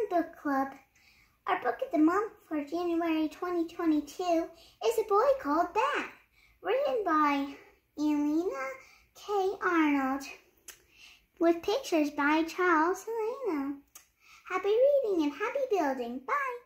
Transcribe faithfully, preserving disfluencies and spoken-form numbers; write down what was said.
Book Club. Our book of the month for January twenty twenty-two is A Boy Called Bat, written by Elena K. Arnold, with pictures by Charles Heleno. Happy reading and happy building. Bye!